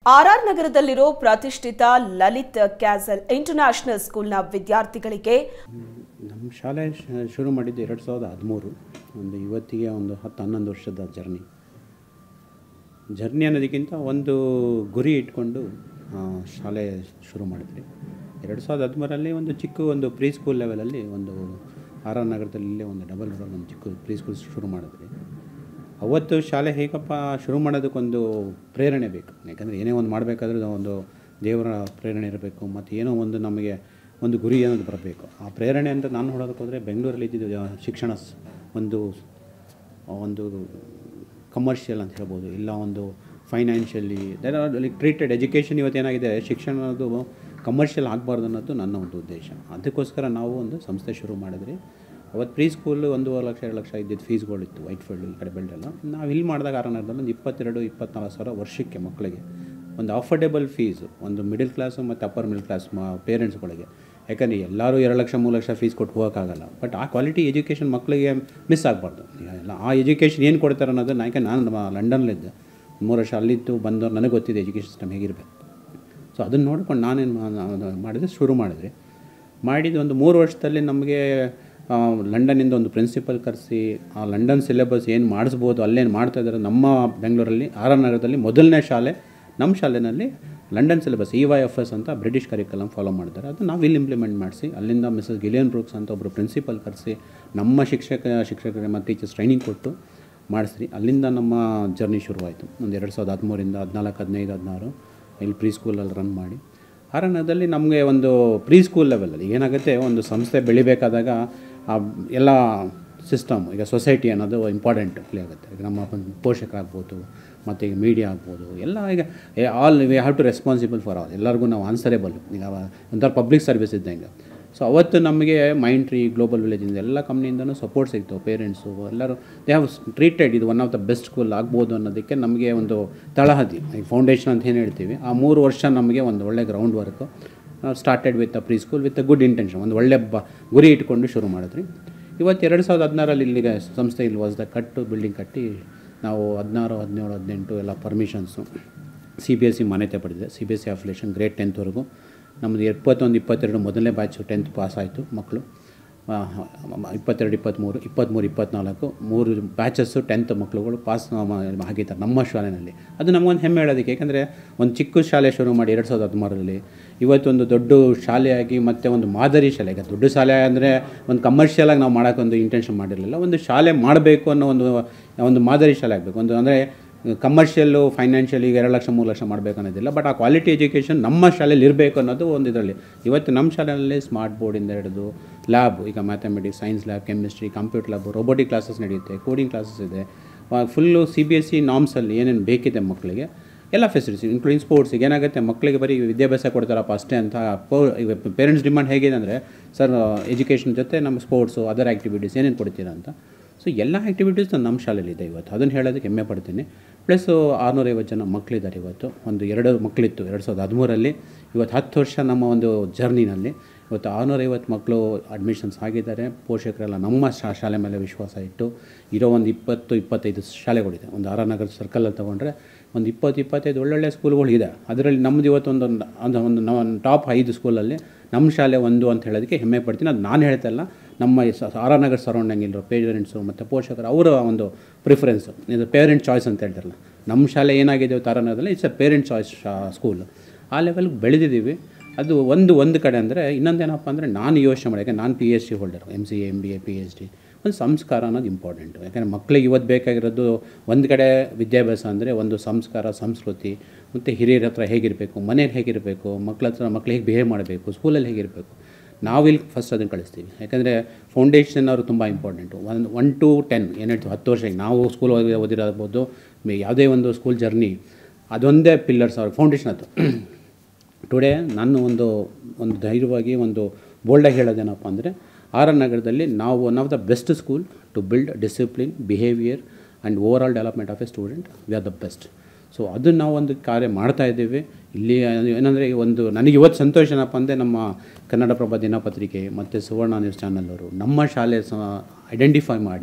R ನಗರದಲ್ಲಿರೋ ಪ್ರತಿಷ್ಠಿತ Lalit castle international ಸ್ಕೂಲ್ನ ವಿದ್ಯಾರ್ಥಿಗಳಿಗೆ ನಮ್ಮ ಶಾಲೆ ಶುರು ಮಾಡಿದ್ದು 2013. ಇವತ್ತಿಗೆ 10-11 ವರ್ಷದ ಜರ್ನಿ ಅನ್ನೋದಕ್ಕಿಂತ ಒಂದು ಗುರಿ ಇಟ್ಕೊಂಡು ಶಾಲೆ ಶುರು ಮಾಡಿದ್ವಿ. 2013ರಲ್ಲಿ ಒಂದು ಚಿಕ್ಕ ಪ್ರೀ ಸ್ಕೂಲ್ ಲೆವೆಲಲ್ಲಿ ಆರ್ ನಗರದಲ್ಲಿ ಡಬಲ್ ರೋಡ್ ಚಿಕ್ಕ ಪ್ರೀ ಸ್ಕೂಲ್ ಶುರು ಮಾಡಿದ್ವಿ. ಅವತ್ತು ಶಾಲೆ ಹೇಗಪ್ಪ ಶುರು ಮಾಡೋದಕ್ಕೊಂದು ಪ್ರೇರಣೆ ಬೇಕು. ಯಾಕಂದರೆ ಏನೇ ಒಂದು ಮಾಡಬೇಕಾದ್ರೆ ದೇವರ ಪ್ರೇರಣೆ ಇರಬೇಕು, ಮತ್ತು ಏನೋ ನಮಗೆ ಗುರಿ ಅನ್ನೋದು ಬರಬೇಕು. ಆ ಪ್ರೇರಣೆ ಅಂತ ನಾನು ನೋಡೋದಕ್ಕೆ ಹೋದರೆ ಬೆಂಗಳೂರಲ್ಲಿ ಇದ್ದಿದ್ದು ಶಿಕ್ಷಣ ಒಂದು ಕಮರ್ಷಿಯಲ್ ಅಂತ ಹೇಳ್ಬೋದು, ಇಲ್ಲ ಫೈನಾನ್ಷಿಯಲಿ ಟ್ರೀಟೆಡ್ ಎಜುಕೇಷನ್. ಇವತ್ತೇನಾಗಿದೆ, ಶಿಕ್ಷಣದ್ದು ಕಮರ್ಷಿಯಲ್ ಆಗಬಾರ್ದು ಅನ್ನೋದು ನನ್ನ ಉದ್ದೇಶ. ಅದಕ್ಕೋಸ್ಕರ ನಾವು ಸಂಸ್ಥೆ ಶುರು ಮಾಡಿದ್ರಿ. ಅವತ್ತು ಪ್ರೀ ಸ್ಕೂಲ್ 1.5 ಲಕ್ಷ 2 ಲಕ್ಷ ಇದ್ದಿದ್ದು ಫೀಸ್ಗಳಿತ್ತು. ವೈಟ್ಫೀಲ್ಡ್ ಈ ಕಡೆ ಬೆಲ್ಡೆಲ್ಲ. ನಾವು ಇಲ್ಲಿ ಮಾಡಿದಾಗ ಆರನಗರದಲ್ಲಿ 22-24 ಸಾವಿರ ವರ್ಷಕ್ಕೆ ಮಕ್ಕಳಿಗೆ ಅಫೋರ್ಡೆಬಲ್ ಫೀಸು, ಮಿಡಲ್ ಕ್ಲಾಸು ಮತ್ತು ಅಪ್ಪರ್ ಮಿಡಲ್ ಕ್ಲಾಸ್ ಪೇರೆಂಟ್ಸ್ಗಳಿಗೆ. ಯಾಕಂದರೆ ಎಲ್ಲರೂ 2 ಲಕ್ಷ 3 ಲಕ್ಷ ಫೀಸ್ ಕೊಟ್ಟು ಹೋಗೋಕ್ಕಾಗಲ್ಲ. ಬಟ್ ಆ ಕ್ವಾಲಿಟಿ ಎಜುಕೇಷನ್ ಮಕ್ಕಳಿಗೆ ಮಿಸ್ ಆಗಬಾರ್ದು. ಎಲ್ಲ ಆ ಎಜುಕೇಷನ್ ಏನು ಕೊಡ್ತಾರೆ ಅನ್ನೋದು ನಾನು ಲಂಡನ್ಲಿದ್ದೆ 3 ವರ್ಷ, ಅಲ್ಲಿದ್ದು ಬಂದವ್ರು ನನಗೆ ಗೊತ್ತಿದೆ ಎಜುಕೇಷನ್ ಸಿಸ್ಟಮ್ ಹೇಗಿರಬೇಕು. ಸೊ ಅದನ್ನು ನೋಡ್ಕೊಂಡು ನಾನೇನು ಮಾಡಿದೆ, ಶುರು ಮಾಡಿದ್ವಿ. ಮಾಡಿದ್ದು 3 ವರ್ಷದಲ್ಲಿ ನಮಗೆ ಲಂಡನ್ನಿಂದ ಪ್ರಿನ್ಸಿಪಲ್ ಕರೆಸಿ ಆ ಲಂಡನ್ ಸಿಲೆಬಸ್ ಏನು ಮಾಡಿಸ್ಬೋದು ಅಲ್ಲೇನು ಮಾಡ್ತಾಯಿದ್ದಾರೆ. ನಮ್ಮ ಬೆಂಗಳೂರಲ್ಲಿ ಆರ್ ನಗರದಲ್ಲಿ ಮೊದಲನೇ ಶಾಲೆ, ನಮ್ಮ ಶಾಲೆಯಲ್ಲಿ ಲಂಡನ್ ಸಿಲೆಬಸ್ EYFS ಅಂತ ಬ್ರಿಟಿಷ್ ಕರಿಕಲಮ್ ಫಾಲೋ ಮಾಡ್ತಾರೆ. ಅದು ನಾವು ಇಲ್ಲಿ ಇಂಪ್ಲಿಮೆಂಟ್ ಮಾಡಿಸಿ, ಅಲ್ಲಿಂದ ಮಿಸಸ್ ಗಿಲಿಯನ್ ಬ್ರೂಕ್ಸ್ ಅಂತ ಒಬ್ಬರು ಪ್ರಿನ್ಸಿಪಲ್ ಕರೆಸಿ ನಮ್ಮ ಶಿಕ್ಷಕರಿಗೆ ಮತ್ತು ಟೀಚರ್ಸ್ ಟ್ರೈನಿಂಗ್ ಕೊಟ್ಟು ಮಾಡಿಸ್ರಿ. ಅಲ್ಲಿಂದ ನಮ್ಮ ಜರ್ನಿ ಶುರುವಾಯಿತು. 2013ರಿಂದ 14, 15, 16 ಇಲ್ಲಿ ಪ್ರೀ ಸ್ಕೂಲಲ್ಲಿ ರನ್ ಮಾಡಿ. ಆರ್ ನಗರದಲ್ಲಿ ನಮಗೆ ಪ್ರೀ ಸ್ಕೂಲ್ ಲೆವೆಲಲ್ಲಿ ಏನಾಗುತ್ತೆ, ಸಂಸ್ಥೆ ಬೆಳಿಬೇಕಾದಾಗ ಎಲ್ಲ ಸಿಸ್ಟಮ್, ಈಗ ಸೊಸೈಟಿ ಅನ್ನೋದು ಇಂಪಾರ್ಟೆಂಟ್ ಪ್ಲೇ ಆಗುತ್ತೆ. ಈಗ ನಮ್ಮ ಪೋಷಕರಾಗ್ಬೋದು, ಮತ್ತು ಈಗ ಮೀಡಿಯಾ ಆಗ್ಬೋದು, ಎಲ್ಲ ಈಗ all we have to responsible for all. ಎಲ್ಲರಿಗೂ ನಾವು ಆನ್ಸರೇಬಲ್. ಈಗ ಒಂಥರ ಪಬ್ಲಿಕ್ ಸರ್ವಿಸ್ ಇದ್ದಂಗೆ. ಸೊ ಅವತ್ತು ನಮಗೆ ಮೈಂಡ್ಟ್ರೀ, ಗ್ಲೋಬಲ್ ವಿಲೇಜಿಂದ ಎಲ್ಲ ಕಂಪ್ನಿಯಿಂದನೂ ಸಪೋರ್ಟ್ ಸಿಗ್ತು. ಪೇರೆಂಟ್ಸು ಎಲ್ಲರೂ ದೇ ಹ್ಯಾವ್ ಟ್ರೀಟೆಡ್ ಇದು one of the best school ಆಗ್ಬೋದು ಅನ್ನೋದಕ್ಕೆ ನಮಗೆ ತಳಹದಿ, ಈಗ ಫೌಂಡೇಶನ್ ಅಂತ ಏನು ಹೇಳ್ತೀವಿ. ಆ 3 ವರ್ಷ ನಮಗೆ ಒಳ್ಳೆ ground work started with pre school with good intention, ಒಳ್ಳೆ ಗುರಿ ಇಟ್ಕೊಂಡು ಶುರು ಮಾಡಿದ್ರಿ. ಇವತ್ತು 2016ರಲ್ಲಿ ಇಲ್ಲಿಗೆ ಸಂಸ್ಥೆ ಇಲ್ಲಿ ಹೊಸದಾಗಿ ಬಿಲ್ಡಿಂಗ್ ಕಟ್ಟಿ ನಾವು 16, 17, 18 ಎಲ್ಲ ಪರ್ಮಿಷನ್ಸು CBSE ಮಾನ್ಯತೆ ಪಡೆದಿದೆ. CBSE ಅಫಿಲೇಷನ್ ಗ್ರೇಡ್ 10th ನಮ್ಮದು 21, 22 ಮೊದಲನೇ ಬ್ಯಾಚು 10th ಪಾಸ್ ಆಯಿತು ಮಕ್ಕಳು. 22, 23, 24 3 ಬ್ಯಾಚಸ್ಸು 10th ಮಕ್ಕಳುಗಳು ಪಾಸ್ ಆಗಿದ್ದಾರೆ ನಮ್ಮ ಶಾಲೆಯಲ್ಲಿ. ಅದು ನಮಗೊಂದು ಹೆಮ್ಮೆ ಹೇಳೋದಕ್ಕೆ. ಯಾಕಂದರೆ ಚಿಕ್ಕ ಶಾಲೆ ಶುರು ಮಾಡಿ 2013ರಲ್ಲಿ ಇವತ್ತು ದೊಡ್ಡ ಶಾಲೆಯಾಗಿ, ಮತ್ತು ಮಾದರಿ ಶಾಲೆ. ಈಗ ದೊಡ್ಡ ಶಾಲೆ ಅಂದರೆ ಕಮರ್ಷಿಯಲಾಗಿ ನಾವು ಮಾಡೋಕ್ಕೆ ಇಂಟೆನ್ಷನ್ ಮಾಡಿರಲಿಲ್ಲ. ಶಾಲೆ ಮಾಡಬೇಕು ಅನ್ನೋ ಮಾದರಿ ಶಾಲೆ ಆಗಬೇಕು. ಅಂದರೆ ಕಮರ್ಷಿಯಲ್ಲು ಫೈನಾನ್ಷಿಯಲಿ 2 ಲಕ್ಷ 3 ಲಕ್ಷ ಮಾಡಬೇಕು ಅನ್ನೋದಿಲ್ಲ. ಬಟ್ ಆ ಕ್ವಾಲಿಟಿ ಎಜುಕೇಷನ್ ನಮ್ಮ ಶಾಲೆಯಲ್ಲಿ ಇರಬೇಕು ಅನ್ನೋದು ಇದರಲ್ಲಿ. ಇವತ್ತು ನಮ್ಮ ಶಾಲೆಯಲ್ಲಿ ಸ್ಮಾರ್ಟ್ ಬೋರ್ಡಿಂದ ಹಿಡಿದು ಲ್ಯಾಬ್, ಈಗ mathematics, science lab, chemistry, computer lab, robotic classes ನಡೆಯುತ್ತೆ, ಕೋಡಿಂಗ್ ಕ್ಲಾಸಸ್ ಇದೆ. ಫುಲ್ಲು CBSE ನಾಮ್ಸಲ್ಲಿ ಏನೇನು ಬೇಕಿದೆ ಮಕ್ಕಳಿಗೆ ಎಲ್ಲ ಫೆಸಿಲಿಟೀಸ್, ಇನ್ಕ್ಲೂಡಿಂಗ್ ಸ್ಪೋರ್ಟ್ಸ್. ಈಗ ಏನಾಗುತ್ತೆ, ಮಕ್ಕಳಿಗೆ ಬರೀ ವಿದ್ಯಾಭ್ಯಾಸ ಕೊಡ್ತಾರಪ್ಪ ಅಷ್ಟೇ ಅಂತ ಪೇರೆಂಟ್ಸ್ ಡಿಮಾಂಡ್ ಹೇಗಿದೆ ಅಂದರೆ, ಸರ್ ಎಜುಕೇಷನ್ ಜೊತೆ ನಮ್ಮ ಸ್ಪೋರ್ಟ್ಸು, ಅದರ್ ಆ್ಯಕ್ಟಿವಿಟೀಸ್ ಏನೇನು ಕೊಡ್ತೀರಾ ಅಂತ. ಸೊ ಎಲ್ಲ ಆ್ಯಕ್ಟಿವಿಟೀಸ್ ನಮ್ಮ ಶಾಲೆಯಲ್ಲಿದೆ ಇವತ್ತು. ಅದನ್ನು ಹೇಳೋದಕ್ಕೆ ಹೆಮ್ಮೆ ಪಡ್ತೀನಿ. ಪ್ಲಸ್ಸು 650 ಜನ ಮಕ್ಕಳಿದ್ದಾರೆ. ಇವತ್ತು 2 ಮಕ್ಕಳಿತ್ತು 2013ರಲ್ಲಿ. ಇವತ್ತು 10 ವರ್ಷ ನಮ್ಮ ಜರ್ನಿನಲ್ಲಿ ಇವತ್ತು 650 ಮಕ್ಕಳು ಅಡ್ಮಿಷನ್ಸ್ ಆಗಿದ್ದಾರೆ. ಪೋಷಕರೆಲ್ಲ ನಮ್ಮ ಶಾಲೆ ಮೇಲೆ ವಿಶ್ವಾಸ ಇಟ್ಟು ಇರೋ 20-25 ಶಾಲೆಗಳಿದೆ. ಆರ್ ನಗರ ಸರ್ಕಲಲ್ಲಿ ತೊಗೊಂಡ್ರೆ 20-25 ಒಳ್ಳೊಳ್ಳೆ ಸ್ಕೂಲ್ಗಳಿದೆ. ಅದರಲ್ಲಿ ನಮ್ಮದು ಇವತ್ತು ಟಾಪ್ 5 ಸ್ಕೂಲಲ್ಲಿ ನಮ್ಮ ಶಾಲೆ ಅಂತ ಹೇಳೋದಕ್ಕೆ ಹೆಮ್ಮೆ ಪಡ್ತೀನಿ. ಅದು ನಾನು ಹೇಳ್ತಾಯಿಲ್ಲ, ನಮ್ಮ ಆರ್ ನಗರ ಸರೌಂಡಿಂಗ್ ಇರೋ ಪೇರೆಂಟ್ಸು ಮತ್ತು ಪೋಷಕರು ಅವರ ಪ್ರಿಫರೆನ್ಸು. ಇದು ಪೇರೆಂಟ್ ಚಾಯ್ಸ್ ಅಂತ ಹೇಳ್ತಾರಲ್ಲ, ನಮ್ಮ ಶಾಲೆ ಏನಾಗಿದೆ ಇವತ್ತು ಆರ್ ನಗರದಲ್ಲಿ it's a parent choice school. ಆ ಲೆವೆಲ್ಗೆ ಬೆಳೆದಿದ್ದೀವಿ. ಅದು ಒಂದು ಕಡೆ ಅಂದರೆ. ಇನ್ನೊಂದೇನಪ್ಪ ಅಂದರೆ, ನಾನು ಯೋಚನೆ ಮಾಡಿ, ಯಾಕಂದರೆ ನಾನು PhD holder, MCA, MBA, PhD. ಸಂಸ್ಕಾರ ಅನ್ನೋದು ಇಂಪಾರ್ಟೆಂಟು. ಯಾಕಂದರೆ ಮಕ್ಕಳಿಗೆ ಇವತ್ತು ಬೇಕಾಗಿರೋದು ಒಂದು ಕಡೆ ವಿದ್ಯಾಭ್ಯಾಸ ಅಂದರೆ ಸಂಸ್ಕಾರ, ಸಂಸ್ಕೃತಿ, ಮತ್ತು ಹಿರಿಯರ ಹತ್ರ ಹೇಗಿರಬೇಕು, ಮನೇಲಿ ಹೇಗಿರಬೇಕು, ಮಕ್ಕಳು ಹೇಗೆ ಬಿಹೇವ್ ಮಾಡಬೇಕು, ಸ್ಕೂಲಲ್ಲಿ ಹೇಗಿರಬೇಕು. ನಾವಿಲ್ಲಿ ಫಸ್ಟ್ ಅದನ್ನು ಕಳಿಸ್ತೀವಿ. ಯಾಕಂದರೆ ಫೌಂಡೇಶನ್ ಅವರು ತುಂಬ ಇಂಪಾರ್ಟೆಂಟು. 1 to 10 ಏನು ಹೇಳ್ತೀವಿ, 10 ವರ್ಷ. ನಾವು ಸ್ಕೂಲ್ ಓದಿರೋಬೋದು, ಯಾವುದೇ ಸ್ಕೂಲ್ ಜರ್ನಿ ಅದೊಂದೇ ಪಿಲ್ಲರ್ಸ್ ಅವ್ರಿಗೆ ಫೌಂಡೇಶನ್ ಅದು. ಟುಡೇ ನಾನು ಒಂದು ಧೈರ್ಯವಾಗಿ ಬೋಲ್ಡಾಗಿ ಹೇಳೋದೇನಪ್ಪ ಅಂದರೆ, ಆರ್ ನಗರದಲ್ಲಿ ನಾವು one of the best school to build discipline, behaviour and overall development of a student. We are the best. So ಅದನ್ನು ನಾವು ಕಾರ್ಯ ಮಾಡ್ತಾಯಿದ್ದೀವಿ ಇಲ್ಲಿ. ಏನಂದರೆ ನನಗೆ ಇವತ್ತು ಸಂತೋಷ ಏನಪ್ಪ ಅಂದರೆ, ನಮ್ಮ ಕನ್ನಡಪ್ರಭ ದಿನಪತ್ರಿಕೆ ಮತ್ತು ಸುವರ್ಣ ನ್ಯೂಸ್ ಚಾನಲ್ ಅವರು ನಮ್ಮ ಶಾಲೆ ಐಡೆಂಟಿಫೈ ಮಾಡಿ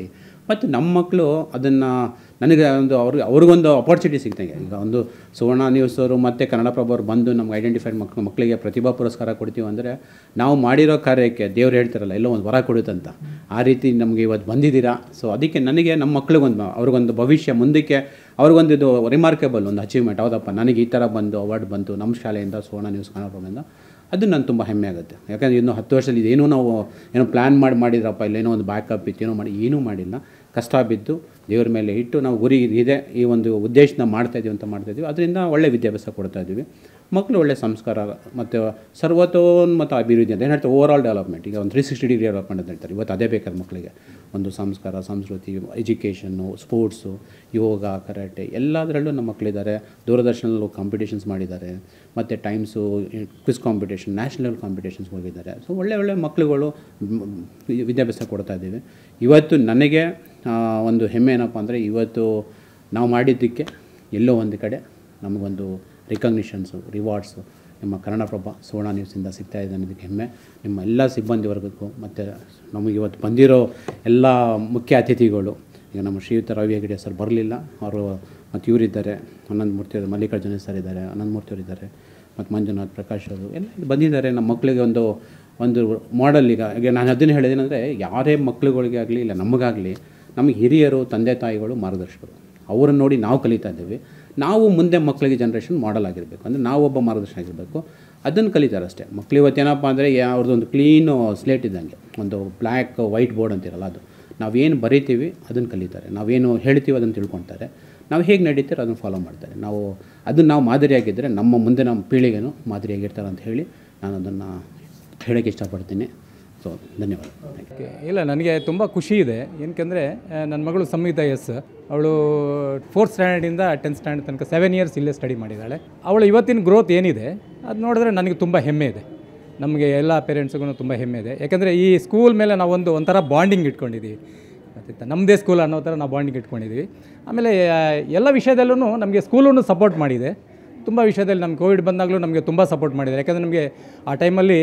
ಮತ್ತು ನಮ್ಮ ಮಕ್ಕಳು ಅದನ್ನು ನನಗೆ ಒಂದು ಅವ್ರಿಗೊಂದು ಅಪಾರ್ಚುನಿಟಿ ಸಿಗ್ತಂಗೆ. ಈಗ ಒಂದು ಸುವರ್ಣ ನ್ಯೂಸ್ ಅವರು ಮತ್ತು ಕನ್ನಡಪ್ರಭ ಅವರು ಬಂದು ನಮ್ಗೆ ಐಡೆಂಟಿಫೈಡ್ ಮಕ್ಕಳಿಗೆ ಪ್ರತಿಭಾ ಪುರಸ್ಕಾರ ಕೊಡ್ತೀವಿ ಅಂದರೆ ನಾವು ಮಾಡಿರೋ ಕಾರ್ಯಕ್ಕೆ ದೇವ್ರು ಹೇಳ್ತಾರಲ್ಲ ಎಲ್ಲೋ ಒಂದು ವರ ಕೊಡುತ್ತಂತ, ಆ ರೀತಿ ನಮಗೆ ಇವತ್ತು ಬಂದಿದ್ದೀರಾ. ಸೊ ಅದಕ್ಕೆ ನನಗೆ ನಮ್ಮ ಮಕ್ಳಿಗೊಂದು ಅವ್ರಿಗೊಂದು ಭವಿಷ್ಯ ಮುಂದಕ್ಕೆ ಅವ್ರಿಗೊಂದು ಇದು ರಿಮಾರ್ಕೇಬಲ್ ಒಂದು ಅಚೀವ್ಮೆಂಟ್. ಹೌದಪ್ಪ, ನನಗೆ ಈ ಥರ ಬಂದು ಅವಾರ್ಡ್ ಬಂತು ನಮ್ಮ ಶಾಲೆಯಿಂದ, ಸುವರ್ಣ ನ್ಯೂಸ್ ಕನ್ನಡಪ್ರಭದಿಂದ, ಅದು ನನಗೆ ತುಂಬ ಹೆಮ್ಮೆ ಆಗುತ್ತೆ. ಯಾಕಂದರೆ ಇನ್ನು 10 ವರ್ಷದಲ್ಲಿ ಇದೇನೋ ನಾವು ಏನೋ ಪ್ಲ್ಯಾನ್ ಮಾಡಿದ್ರಪ್ಪ, ಇಲ್ಲೇನೋ ಒಂದು ಬ್ಯಾಕಪ್ ಇತ್ತು, ಏನೂ ಮಾಡಿಲ್ಲ. ಕಷ್ಟ ಬಿದ್ದು ದೇವ್ರ ಮೇಲೆ ಇಟ್ಟು ನಾವು ಗುರಿ ಇದೆ, ಈ ಒಂದು ಉದ್ದೇಶನ ಮಾಡ್ತಾಯಿದ್ದೀವಿ ಅಂತ ಮಾಡ್ತಾಯಿದ್ದೀವಿ. ಅದರಿಂದ ಒಳ್ಳೆ ವಿದ್ಯಾಭ್ಯಾಸ ಕೊಡ್ತಾಯಿದ್ದೀವಿ. ಮಕ್ಕಳು ಒಳ್ಳೆ ಸಂಸ್ಕಾರ ಮತ್ತು ಸರ್ವತೋನ್ಮತ ಅಭಿವೃದ್ಧಿ ಅಂತ ಏನು ಹೇಳ್ತಾರೆ, ಓವರ್ ಆಲ್ ಡೆವಲಪ್ಮೆಂಟ್. ಈಗ ಒಂದು 360 ಡಿಗ್ರಿ ಡೆವಲಪ್ಮೆಂಟ್ ಅಂತ ಹೇಳ್ತಾರೆ. ಇವತ್ತು ಅದೇ ಬೇಕಾದ್ರೆ ಮಕ್ಕಳಿಗೆ ಒಂದು ಸಂಸ್ಕಾರ, ಸಂಸ್ಕೃತಿ, ಎಜುಕೇಷನ್ನು, ಸ್ಪೋರ್ಟ್ಸು, ಯೋಗ, ಕರಾಟೆ ಎಲ್ಲದರಲ್ಲೂ ನಮ್ಮ ಮಕ್ಕಳಿದ್ದಾರೆ. ದೂರದರ್ಶನಲ್ಲೂ ಕಾಂಪಿಟೇಷನ್ಸ್ ಮಾಡಿದ್ದಾರೆ, ಮತ್ತು Times quiz competition, national competitions ಹೋಗಿದ್ದಾರೆ. ಸೊ ಒಳ್ಳೆ ಮಕ್ಕಳುಗಳು ವಿದ್ಯಾಭ್ಯಾಸ ಕೊಡ್ತಾಯಿದ್ದೀವಿ. ಇವತ್ತು ನನಗೆ ಒಂದು ಹೆಮ್ಮೆ ಏನಪ್ಪ ಅಂದರೆ, ಇವತ್ತು ನಾವು ಮಾಡಿದ್ದಕ್ಕೆ ಎಲ್ಲೋ ಒಂದು ಕಡೆ ನಮಗೊಂದು ರಿಕಗ್ನಿಷನ್ಸು, ರಿವಾರ್ಡ್ಸು ನಿಮ್ಮ ಕನ್ನಡಪ್ರಭ ಸುವರ್ಣ ನ್ಯೂಸಿಂದ ಸಿಗ್ತಾಯಿದೆ ಅನ್ನೋದಕ್ಕೆ ಹೆಮ್ಮೆ. ನಿಮ್ಮ ಎಲ್ಲ ಸಿಬ್ಬಂದಿ ವರ್ಗಕ್ಕೂ ಮತ್ತು ನಮಗೆ ಇವತ್ತು ಬಂದಿರೋ ಎಲ್ಲ ಮುಖ್ಯ ಅತಿಥಿಗಳು, ಈಗ ನಮ್ಮ ಶ್ರೀಯುತ ರವಿ ಹೆಗಡೆ ಸರ್ ಬರಲಿಲ್ಲ, ಅವರು ಮತ್ತು ಇವರಿದ್ದಾರೆ, ಅನಂತಮೂರ್ತಿ ಅವರು, ಮಲ್ಲಿಕಾರ್ಜುನ ಸರ್ ಇದ್ದಾರೆ, ಅನಂತಮೂರ್ತಿ ಅವರು ಇದ್ದಾರೆ, ಮತ್ತು ಮಂಜುನಾಥ್, ಪ್ರಕಾಶ್ ಅವರು ಎಲ್ಲ ಬಂದಿದ್ದಾರೆ. ನಮ್ಮ ಮಕ್ಕಳಿಗೆ ಒಂದು ಮಾಡೆಲ್. ಈಗ ನಾನು ಅದನ್ನು ಹೇಳಿದೇನೆಂದರೆ, ಯಾರೇ ಮಕ್ಕಳುಗಳಿಗೆ ಆಗಲಿ ಇಲ್ಲ ನಮಗಾಗಲಿ, ನಮಗೆ ಹಿರಿಯರು, ತಂದೆ ತಾಯಿಗಳು ಮಾರ್ಗದರ್ಶಕರು. ಅವರನ್ನು ನೋಡಿ ನಾವು ಕಲಿತಾ ಇದ್ದೀವಿ. ನಾವು ಮುಂದೆ ಮಕ್ಕಳಿಗೆ ಜನ್ರೇಷನ್ ಮಾಡೆಲ್ ಆಗಿರಬೇಕು, ಅಂದರೆ ನಾವೊಬ್ಬ ಮಾರ್ಗದರ್ಶನ ಆಗಿರಬೇಕು. ಅದನ್ನು ಕಲಿತಾರೆ ಅಷ್ಟೇ ಮಕ್ಕಳು. ಇವತ್ತೇನಪ್ಪ ಅಂದರೆ ಅವ್ರದ್ದೊಂದು ಕ್ಲೀನು ಸ್ಲೇಟ್ ಇದ್ದಂಗೆ, ಒಂದು ಬ್ಲ್ಯಾಕ್ ವೈಟ್ ಬೋರ್ಡ್ ಅಂತಿರಲ್ಲ, ಅದು ನಾವೇನು ಬರೀತೀವಿ ಅದನ್ನು ಕಲಿತಾರೆ, ನಾವೇನು ಹೇಳ್ತೀವಿ ಅದನ್ನು ತಿಳ್ಕೊತಾರೆ, ನಾವು ಹೇಗೆ ನಡೀತೀರೋ ಅದನ್ನು ಫಾಲೋ ಮಾಡ್ತಾರೆ. ನಾವು ಮಾದರಿಯಾಗಿದ್ದರೆ ನಮ್ಮ ಮುಂದೆ ನಮ್ಮ ಪೀಳಿಗೆನೂ ಮಾದರಿಯಾಗಿರ್ತಾರೆ ಅಂತ ಹೇಳಿ ನಾನು ಅದನ್ನು ಹೇಳೋಕ್ಕೆ ಇಷ್ಟಪಡ್ತೀನಿ. ಸೊ ಧನ್ಯವಾದ. ಇಲ್ಲ, ನನಗೆ ತುಂಬ ಖುಷಿ ಇದೆ. ಏನಕ್ಕೆಂದರೆ ನನ್ನ ಮಗಳು ಸಂಹಿತ ಎಸ್, ಅವಳು 4th ಸ್ಟ್ಯಾಂಡರ್ಡಿಂದ 10th ಸ್ಟ್ಯಾಂಡರ್ಡ್ ತನಕ 7 ಇಯರ್ಸ್ ಇಲ್ಲೇ ಸ್ಟಡಿ ಮಾಡಿದ್ದಾಳೆ. ಅವಳು ಇವತ್ತಿನ ಗ್ರೋತ್ ಏನಿದೆ ಅದು ನೋಡಿದ್ರೆ ನನಗೆ ತುಂಬ ಹೆಮ್ಮೆ ಇದೆ. ನಮಗೆ ಎಲ್ಲ ಪೇರೆಂಟ್ಸ್ಗೂ ತುಂಬ ಹೆಮ್ಮೆ ಇದೆ. ಯಾಕೆಂದರೆ ಈ ಸ್ಕೂಲ್ ಮೇಲೆ ನಾವು ಒಂಥರ ಬಾಂಡಿಂಗ್ ಇಟ್ಕೊಂಡಿದ್ದೀವಿ. ಮತ್ತು ನಮ್ಮದೇ ಸ್ಕೂಲ್ ಅನ್ನೋ ಥರ ನಾವು ಬಾಂಡಿಂಗ್ ಇಟ್ಕೊಂಡಿದ್ದೀವಿ. ಆಮೇಲೆ ಎಲ್ಲ ವಿಷಯದಲ್ಲೂ ನಮಗೆ ಸ್ಕೂಲೂ ಸಪೋರ್ಟ್ ಮಾಡಿದೆ. ತುಂಬ ವಿಷಯದಲ್ಲಿ ನಮ್ಮ ಕೋವಿಡ್ ಬಂದಾಗಲೂ ನಮಗೆ ತುಂಬ ಸಪೋರ್ಟ್ ಮಾಡಿದೆ. ಯಾಕಂದರೆ ನಮಗೆ ಆ ಟೈಮಲ್ಲಿ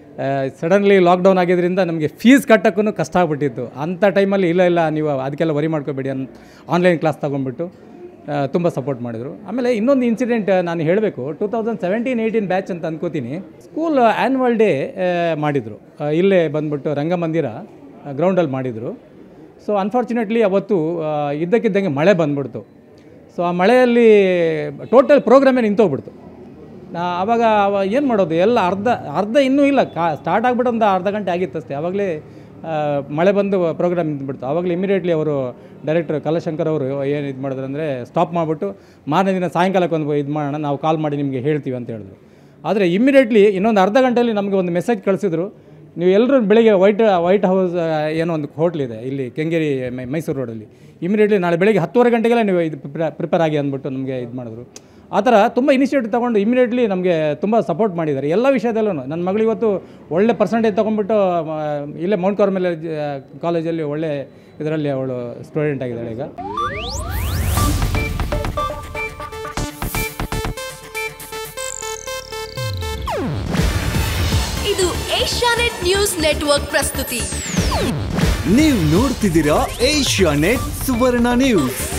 ಸಡನ್ಲಿ ಲಾಕ್ಡೌನ್ ಆಗಿದ್ದರಿಂದ ನಮಗೆ ಫೀಸ್ ಕಟ್ಟೋಕ್ಕೂ ಕಷ್ಟ ಆಗ್ಬಿಟ್ಟಿತ್ತು. ಅಂಥ ಟೈಮಲ್ಲಿ ಇಲ್ಲ ನೀವು ಅದಕ್ಕೆಲ್ಲ ವರಿ ಮಾಡ್ಕೋಬೇಡಿ ಆನ್ಲೈನ್ ಕ್ಲಾಸ್ ತೊಗೊಂಡ್ಬಿಟ್ಟು ತುಂಬ ಸಪೋರ್ಟ್ ಮಾಡಿದರು. ಆಮೇಲೆ ಇನ್ನೊಂದು ಇನ್ಸಿಡೆಂಟ್ ನಾನು ಹೇಳಬೇಕು. 2017-18 ಬ್ಯಾಚ್ ಅಂತ ಅನ್ಕೋತೀನಿ, ಸ್ಕೂಲ್ ಆ್ಯನ್ಯುವಲ್ ಡೇ ಮಾಡಿದರು. ಇಲ್ಲೇ ಬಂದುಬಿಟ್ಟು ರಂಗಮಂದಿರ ಗ್ರೌಂಡಲ್ಲಿ ಮಾಡಿದರು. ಸೊ ಅನ್ಫಾರ್ಚುನೇಟ್ಲಿ ಅವತ್ತು ಇದ್ದಕ್ಕಿದ್ದಂಗೆ ಮಳೆ ಬಂದ್ಬಿಡ್ತು. ಸೊ ಆ ಮಳೆಯಲ್ಲಿ ಟೋಟಲ್ ಪ್ರೋಗ್ರಾಮೇ ನಿಂತೋಗ್ಬಿಡ್ತು. ಆವಾಗ ಏನು ಮಾಡೋದು, ಎಲ್ಲ ಅರ್ಧ ಇನ್ನೂ ಇಲ್ಲ, ಸ್ಟಾರ್ಟ್ ಆಗಿಬಿಟ್ಟು ಒಂದು ಅರ್ಧ ಗಂಟೆ ಆಗಿತ್ತು ಅಷ್ಟೇ. ಆವಾಗಲೇ ಮಳೆ ಬಂದು ಪ್ರೋಗ್ರಾಮ್ ನಿಂತುಬಿಡ್ತು. ಆವಾಗಲೇ ಇಮಿಡಿಯೇಟ್ಲಿ ಅವರು ಡೈರೆಕ್ಟರ್ ಕಲಾಶಂಕರ್ ಅವರು ಏನು ಇದು ಮಾಡಿದ್ರು ಅಂದರೆ, ಸ್ಟಾಪ್ ಮಾಡಿಬಿಟ್ಟು ಮಾರನೇ ದಿನ ಸಾಯಂಕಾಲಕ್ಕೆ ಒಂದು ಇದು ಮಾಡೋಣ, ನಾವು ಕಾಲ್ ಮಾಡಿ ನಿಮಗೆ ಹೇಳ್ತೀವಿ ಅಂತ ಹೇಳಿದ್ರು. ಆದರೆ ಇಮಿಡಿಯೇಟ್ಲಿ ಇನ್ನೊಂದು ಅರ್ಧ ಗಂಟೆಯಲ್ಲಿ ನಮಗೆ ಒಂದು ಮೆಸೇಜ್ ಕಳಿಸಿದ್ರು, ನೀವು ಎಲ್ಲರೂ ಬೆಳಿಗ್ಗೆ ವೈಟ್ ಹೌಸ್ ಏನೋ ಒಂದು ಹೋಟ್ಲಿದೆ ಇಲ್ಲಿ ಕೆಂಗೇರಿ ಮೈಸೂರು ರೋಡಲ್ಲಿ, ಇಮಿಡಿಯೇಟ್ಲಿ ನಾಳೆ ಬೆಳಗ್ಗೆ 10:30 ಗಂಟೆಗೆಲ್ಲ ನೀವು ಇದು ಪ್ರಿಪೇರ್ ಆಗಿ ಅಂದ್ಬಿಟ್ಟು ನಮಗೆ ಇದು ಮಾಡಿದ್ರು. ಆ ಥರ ತುಂಬ ಇನಿಷಿಯೇಟಿವ್ ತೊಗೊಂಡು ಇಮಿಡಿಯೇಟ್ಲಿ ನಮಗೆ ತುಂಬ ಸಪೋರ್ಟ್ ಮಾಡಿದ್ದಾರೆ ಎಲ್ಲ ವಿಷಯದಲ್ಲೂ. ನನ್ನ ಮಗಳು ಇವತ್ತು ಒಳ್ಳೆ ಪರ್ಸೆಂಟೇಜ್ ತೊಗೊಂಡ್ಬಿಟ್ಟು ಇಲ್ಲೇ ಮೌಂಟ್ ಕಾರ್ಮೆಲ್ ಕಾಲೇಜಲ್ಲಿ ಒಳ್ಳೆ ಇದರಲ್ಲಿ ಅವಳು ಸ್ಟೂಡೆಂಟ್ ಆಗಿದ್ದಾಳೆ ಈಗ. ಇದು ಏಷ್ಯಾನೆಟ್ ನ್ಯೂಸ್ ನೆಟ್ವರ್ಕ್ ಪ್ರಸ್ತುತಿ. ನೀವು ನೋಡ್ತಿದ್ದೀರಾ ಏಷ್ಯಾನೆಟ್ ಸುವರ್ಣ ನ್ಯೂಸ್.